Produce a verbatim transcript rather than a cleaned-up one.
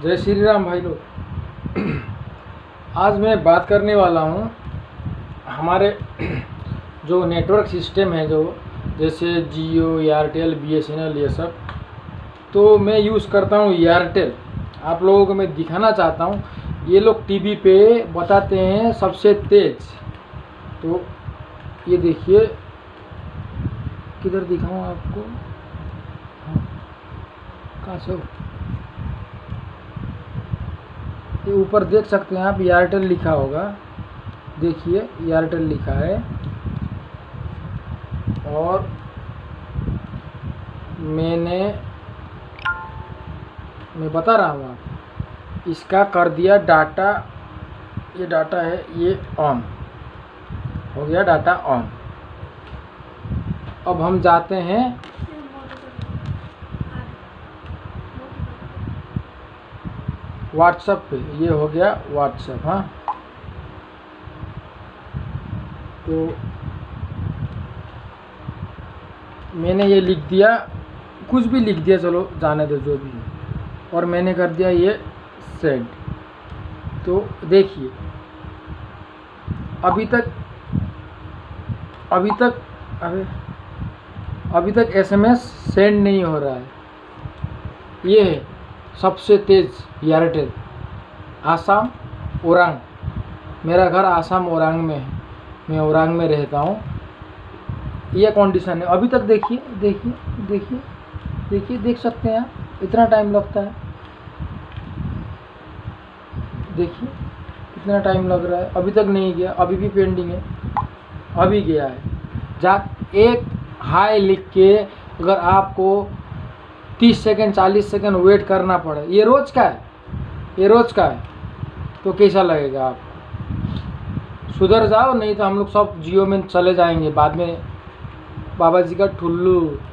जय श्री राम भाई लोग। आज मैं बात करने वाला हूँ हमारे जो नेटवर्क सिस्टम है, जो जैसे Jio, Airtel, B S N L, ये सब। तो मैं यूज़ करता हूँ एयरटेल। आप लोगों को मैं दिखाना चाहता हूँ, ये लोग टीवी पे बताते हैं सबसे तेज। तो ये देखिए, किधर दिखाऊँ आपको, हाँ, कहाँ से हो? ये ऊपर देख सकते हैं आप, एयरटेल लिखा होगा, देखिए एयरटेल लिखा है। और मैंने मैं बता रहा हूँ आप, इसका कर दिया डाटा, ये डाटा है, ये ऑन हो गया, डाटा ऑन। अब हम जाते हैं व्हाट्सएप पे, ये हो गया व्हाट्सएप। हाँ, तो मैंने ये लिख दिया, कुछ भी लिख दिया, चलो जाने दो जो भी है, और मैंने कर दिया ये सेंड। तो देखिए अभी तक अभी तक अभी अभी तक एसएमएस सेंड नहीं हो रहा है। ये है सबसे तेज़ एयरटेल, आसाम ओरांग। मेरा घर आसाम ओरांग में है, मैं ओरांग में रहता हूँ। ये कंडीशन है अभी तक। देखिए देखिए देखिए देखिए देख सकते हैं आप, इतना टाइम लगता है। देखिए कितना टाइम लग रहा है, अभी तक नहीं गया, अभी भी पेंडिंग है। अभी गया है। जा एक हाई लिख के अगर आपको तीस सेकंड चालीस सेकंड वेट करना पड़े, ये रोज़ का है, ये रोज़ का है, तो कैसा लगेगा आपको? सुधर जाओ, नहीं तो हम लोग सब जियो में चले जाएंगे बाद में। बाबा जी का ठुल्लू।